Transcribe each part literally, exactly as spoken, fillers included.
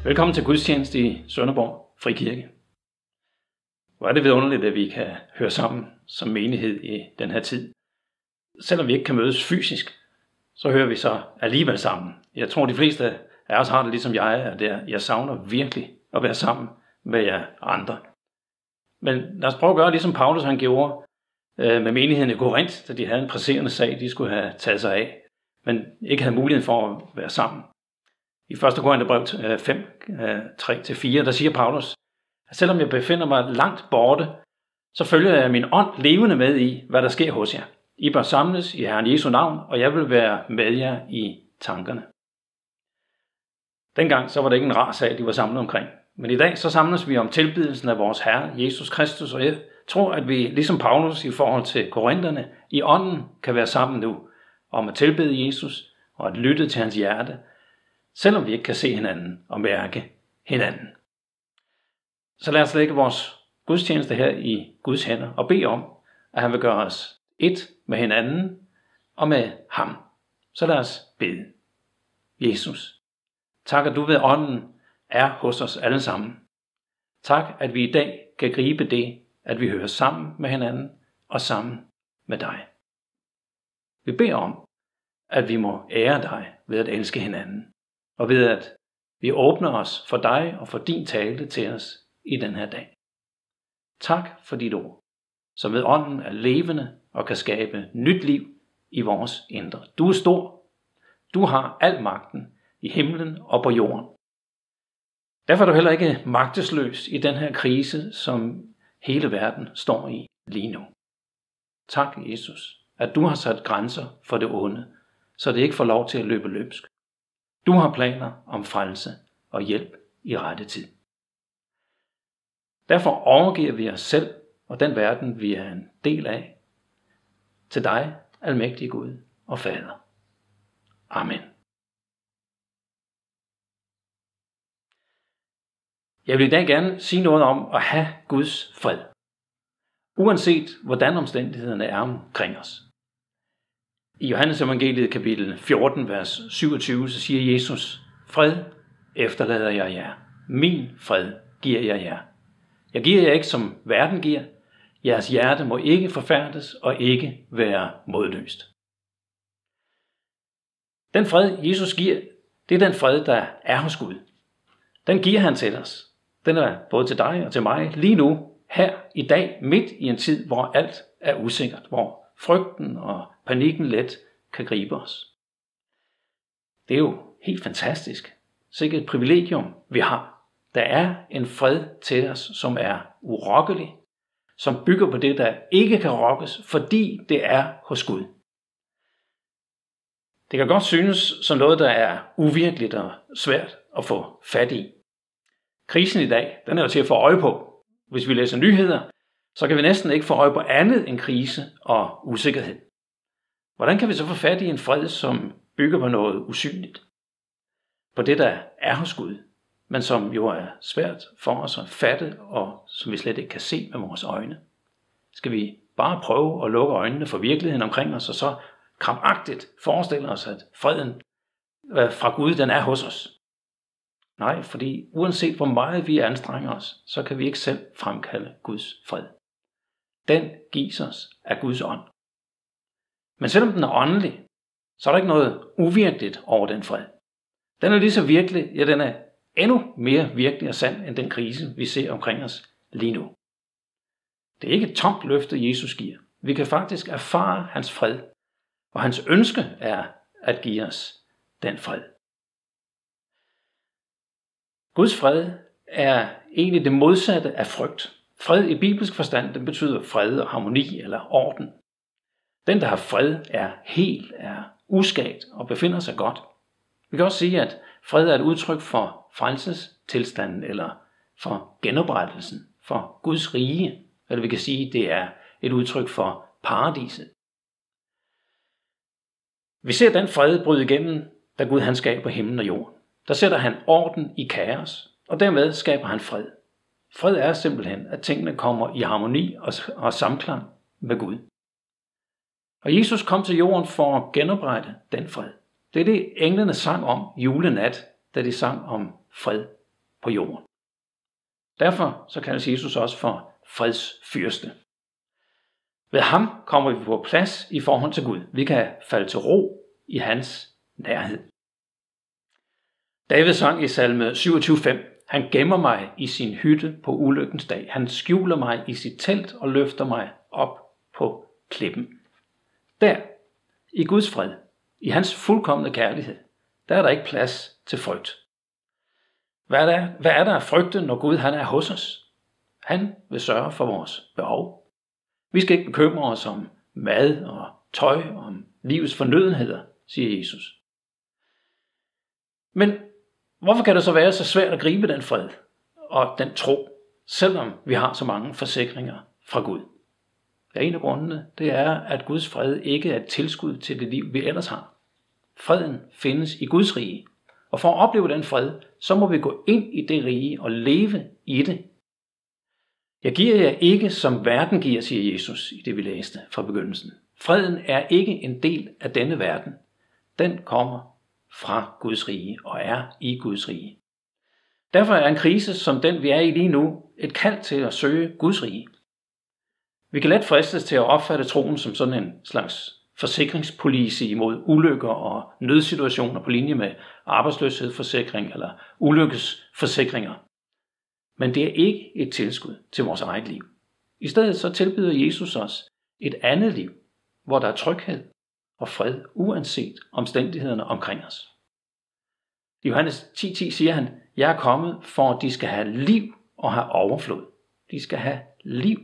Velkommen til gudstjeneste i Sønderborg Frikirke. Hvor er det vidunderligt, at vi kan høre sammen som menighed i den her tid. Selvom vi ikke kan mødes fysisk, så hører vi så alligevel sammen. Jeg tror, de fleste af os har det ligesom jeg er der. Jeg savner virkelig at være sammen med jer andre. Men lad os prøve at gøre ligesom Paulus han gjorde med menigheden i Korinth, da de havde en presserende sag, de skulle have taget sig af, men ikke havde mulighed for at være sammen. I første Korintherbrev fem, tre til fire, der siger Paulus, at selvom jeg befinder mig langt borte, så følger jeg min ånd levende med i, hvad der sker hos jer. I bør samles i Herren Jesu navn, og jeg vil være med jer i tankerne. Dengang så var det ikke en rar sag, de var samlet omkring. Men i dag så samles vi om tilbedelsen af vores Herre, Jesus Kristus, og jeg tror, at vi, ligesom Paulus i forhold til korinterne, i ånden kan være sammen nu, om at tilbede Jesus og at lytte til hans hjerte, selvom vi ikke kan se hinanden og mærke hinanden. Så lad os lægge vores gudstjeneste her i Guds hænder og bede om, at han vil gøre os et med hinanden og med ham. Så lad os bede. Jesus, tak at du ved ånden er hos os alle sammen. Tak at vi i dag kan gribe det, at vi hører sammen med hinanden og sammen med dig. Vi beder om, at vi må ære dig ved at elske hinanden, og ved at vi åbner os for dig og for din tale til os i den her dag. Tak for dit ord, som ved ånden er levende og kan skabe nyt liv i vores indre. Du er stor. Du har al magten i himlen og på jorden. Derfor er du heller ikke magtesløs i den her krise, som hele verden står i lige nu. Tak, Jesus, at du har sat grænser for det onde, så det ikke får lov til at løbe løbsk. Du har planer om frelse og hjælp i rette tid. Derfor overgiver vi os selv og den verden, vi er en del af, til dig, almægtige Gud og Fader. Amen. Jeg vil i dag gerne sige noget om at have Guds fred, uanset hvordan omstændighederne er omkring os. I Johannes evangeliet kapitel fjorten, vers syvogtyve, så siger Jesus, fred efterlader jeg jer. Min fred giver jeg jer. Jeg giver jer ikke som verden giver. Jeres hjerte må ikke forfærdes og ikke være modløst. Den fred, Jesus giver, det er den fred, der er hos Gud. Den giver han til os. Den er både til dig og til mig lige nu, her i dag, midt i en tid, hvor alt er usikkert, hvor frygten og panikken let kan gribe os. Det er jo helt fantastisk. Sikkert et privilegium, vi har. Der er en fred til os, som er urokkelig, som bygger på det, der ikke kan rokkes, fordi det er hos Gud. Det kan godt synes som noget, der er uvirkeligt og svært at få fat i. Krisen i dag, den er jo til at få øje på. Hvis vi læser nyheder, så kan vi næsten ikke få øje på andet end krise og usikkerhed. Hvordan kan vi så få fat i en fred, som bygger på noget usynligt? På det, der er hos Gud, men som jo er svært for os at fatte, og som vi slet ikke kan se med vores øjne. Skal vi bare prøve at lukke øjnene for virkeligheden omkring os, og så krampagtigt forestille os, at freden fra Gud, den er hos os? Nej, fordi uanset hvor meget vi anstrenger os, så kan vi ikke selv fremkalde Guds fred. Den gives os af Guds ånd. Men selvom den er åndelig, så er der ikke noget uvirkeligt over den fred. Den er lige så virkelig, ja den er endnu mere virkelig og sand end den krise, vi ser omkring os lige nu. Det er ikke et tomt løfte, Jesus giver. Vi kan faktisk erfare hans fred, og hans ønske er at give os den fred. Guds fred er egentlig det modsatte af frygt. Fred i bibelsk forstand, den betyder fred og harmoni eller orden. Den, der har fred, er helt, er uskadt og befinder sig godt. Vi kan også sige, at fred er et udtryk for frelsestilstanden eller for genoprettelsen, for Guds rige. Eller vi kan sige, at det er et udtryk for paradiset. Vi ser den fred bryde igennem, da Gud han skaber himlen og jorden. Der sætter han orden i kaos, og dermed skaber han fred. Fred er simpelthen, at tingene kommer i harmoni og, og samklang med Gud. Og Jesus kom til jorden for at genoprette den fred. Det er det, englene sang om julenat, da de sang om fred på jorden. Derfor så kaldes Jesus også for fredsfyrste. Ved ham kommer vi på plads i forhold til Gud. Vi kan falde til ro i hans nærhed. David sang i salme syvogtyve fem: Han gemmer mig i sin hytte på ulykkens dag. Han skjuler mig i sit telt og løfter mig op på klippen. Der, i Guds fred, i hans fuldkomne kærlighed, der er der ikke plads til frygt. Hvad er der, hvad er der at frygte, når Gud han er hos os? Han vil sørge for vores behov. Vi skal ikke bekymre os om mad og tøj, om livets fornødenheder, siger Jesus. Men hvorfor kan det så være så svært at gribe den fred og den tro, selvom vi har så mange forsikringer fra Gud? Ja, en af grundene, det er, at Guds fred ikke er et tilskud til det liv, vi ellers har. Freden findes i Guds rige, og for at opleve den fred, så må vi gå ind i det rige og leve i det. Jeg giver jer ikke, som verden giver, siger Jesus i det, vi læste fra begyndelsen. Freden er ikke en del af denne verden. Den kommer fra Guds rige og er i Guds rige. Derfor er en krise som den, vi er i lige nu, et kald til at søge Guds rige. Vi kan let fristes til at opfatte troen som sådan en slags forsikringspolice imod ulykker og nødsituationer på linje med arbejdsløshedsforsikring eller ulykkesforsikringer. Men det er ikke et tilskud til vores eget liv. I stedet så tilbyder Jesus os et andet liv, hvor der er tryghed og fred, uanset omstændighederne omkring os. I Johannes ti ti siger han, jeg er kommet for, at de skal have liv og have overflod. De skal have liv.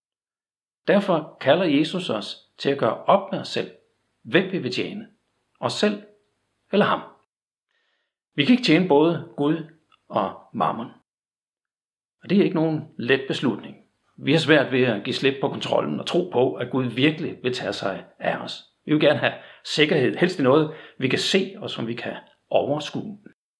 Derfor kalder Jesus os til at gøre op med os selv. Hvem vi vil tjene? Os selv eller ham? Vi kan ikke tjene både Gud og mammon. Og det er ikke nogen let beslutning. Vi har svært ved at give slip på kontrollen og tro på, at Gud virkelig vil tage sig af os. Vi vil gerne have sikkerhed, helst i noget, vi kan se og som vi kan overskue.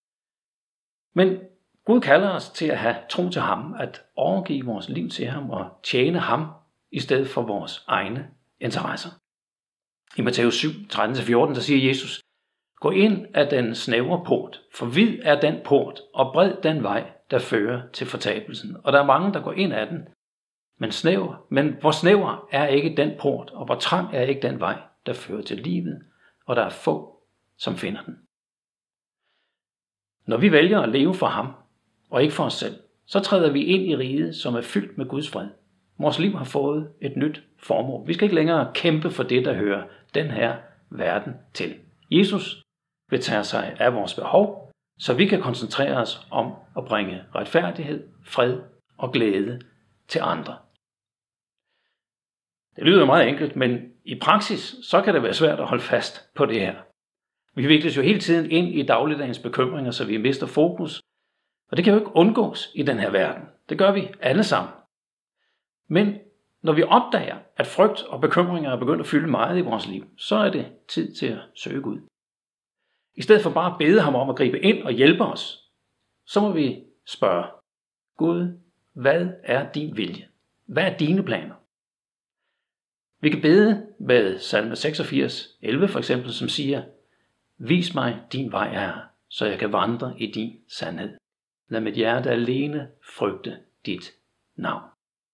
Men Gud kalder os til at have tro til ham, at overgive vores liv til ham og tjene ham i stedet for vores egne interesser. I Matthæus syv, tretten til fjorten, der siger Jesus, gå ind af den snævre port, for vid er den port, og bred den vej, der fører til fortabelsen. Og der er mange, der går ind af den, men, snæver, men hvor snæver er ikke den port, og hvor trang er ikke den vej, der fører til livet, og der er få, som finder den. Når vi vælger at leve for ham, og ikke for os selv, så træder vi ind i riget, som er fyldt med Guds fred. Vores liv har fået et nyt formål. Vi skal ikke længere kæmpe for det, der hører den her verden til. Jesus vil tage sig af vores behov, så vi kan koncentrere os om at bringe retfærdighed, fred og glæde til andre. Det lyder meget enkelt, men i praksis så kan det være svært at holde fast på det her. Vi vikles jo hele tiden ind i dagligdagens bekymringer, så vi mister fokus. Og det kan jo ikke undgås i den her verden. Det gør vi alle sammen. Men når vi opdager, at frygt og bekymringer er begyndt at fylde meget i vores liv, så er det tid til at søge Gud. I stedet for bare at bede ham om at gribe ind og hjælpe os, så må vi spørge, Gud, hvad er din vilje? Hvad er dine planer? Vi kan bede med salme seksogfirs, elleve for eksempel, som siger, vis mig din vej, Herre, så jeg kan vandre i din sandhed. Lad mit hjerte alene frygte dit navn.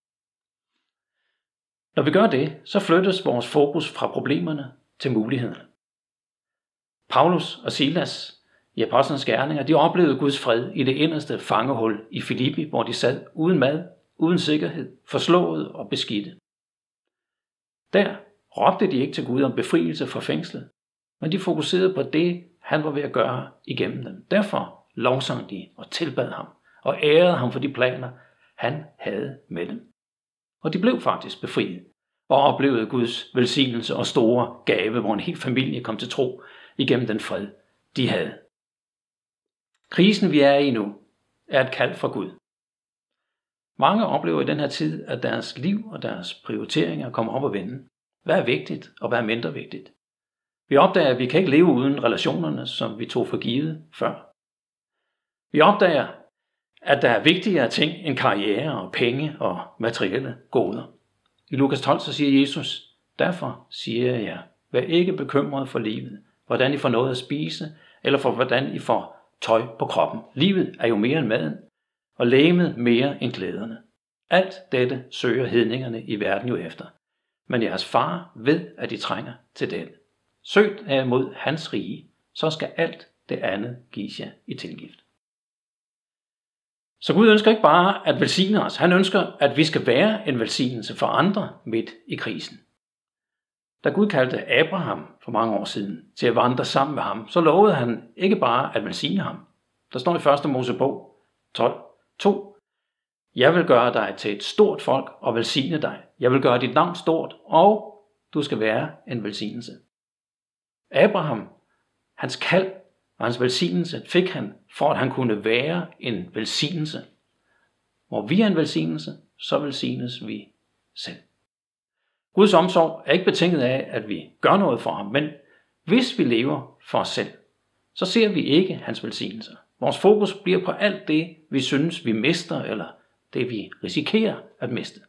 Når vi gør det, så flyttes vores fokus fra problemerne til mulighederne. Paulus og Silas i Apostlenes Gerninger, de oplevede Guds fred i det inderste fangehul i Filippi, hvor de sad uden mad, uden sikkerhed, forslået og beskidte. Der råbte de ikke til Gud om befrielse fra fængslet, men de fokuserede på det, han var ved at gøre igennem dem. Derfor lovsang de og tilbad ham og ærede ham for de planer, han havde med dem. Og de blev faktisk befriet og oplevede Guds velsignelse og store gave, hvor en hel familie kom til tro igennem den fred, de havde. Krisen, vi er i nu, er et kald fra Gud. Mange oplever i den her tid, at deres liv og deres prioriteringer kommer op at vende. Hvad er vigtigt, og hvad er mindre vigtigt? Vi opdager, at vi kan ikke leve uden relationerne, som vi tog for givet før. Vi opdager, at der er vigtigere ting end karriere og penge og materielle goder. I Lukas tolv så siger Jesus, derfor siger jeg jer, vær ikke bekymret for livet, hvordan I får noget at spise, eller for hvordan I får tøj på kroppen. Livet er jo mere end maden, og legemet mere end glæderne. Alt dette søger hedningerne i verden jo efter. Men jeres far ved, at de trænger til det. Søg derimod hans rige, så skal alt det andet gives jer i tilgift. Så Gud ønsker ikke bare at velsigne os. Han ønsker, at vi skal være en velsignelse for andre midt i krisen. Da Gud kaldte Abraham for mange år siden til at vandre sammen med ham, så lovede han ikke bare at velsigne ham. Der står i første Mosebog tolv to. Jeg vil gøre dig til et stort folk og velsigne dig. Jeg vil gøre dit navn stort, og du skal være en velsignelse. Abraham, hans kald og hans velsignelse fik han, for at han kunne være en velsignelse. Hvor vi er en velsignelse, så velsignes vi selv. Guds omsorg er ikke betinget af, at vi gør noget for ham, men hvis vi lever for os selv, så ser vi ikke hans velsignelser. Vores fokus bliver på alt det, vi synes, vi mister, eller det, vi risikerer at miste.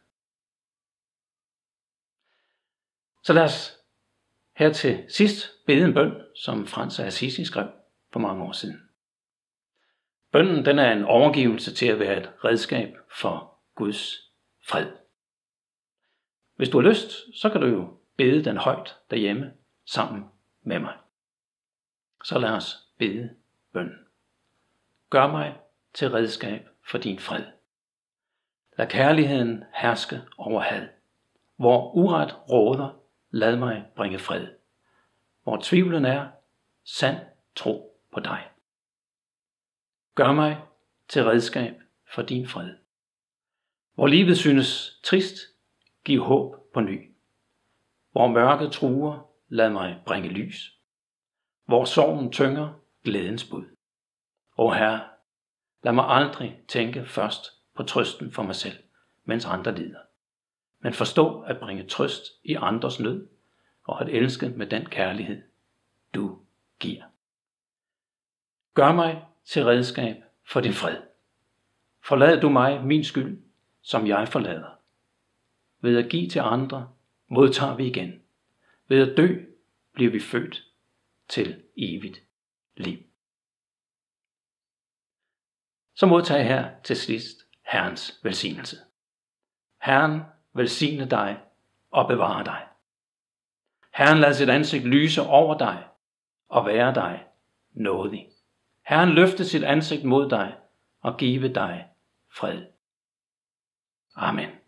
Så lad os her til sidst bede en bøn, som Frans af Assisi skrev for mange år siden. Bønnen den er en overgivelse til at være et redskab for Guds fred. Hvis du har lyst, så kan du jo bede den højt derhjemme sammen med mig. Så lad os bede bønnen. Gør mig til redskab for din fred. Lad kærligheden herske over had. Hvor uret råder, lad mig bringe fred. Hvor tvivlen er, sand tro på dig. Gør mig til redskab for din fred. Hvor livet synes trist, giv håb på ny. Hvor mørket truer, lad mig bringe lys. Hvor sorgen tynger, glædens bud. O Herre, lad mig aldrig tænke først på trøsten for mig selv, mens andre lider. Men forstå at bringe trøst i andres nød, og at elske med den kærlighed, du giver. Gør mig til redskab for din fred. Forlad du mig min skyld, som jeg forlader. Ved at give til andre, modtager vi igen. Ved at dø, bliver vi født til evigt liv. Så modtag her til sidst Herrens velsignelse. Herren velsigne dig og bevare dig. Herren lad sit ansigt lyse over dig og være dig nådig. Herren løfte sit ansigt mod dig og give dig fred. Amen.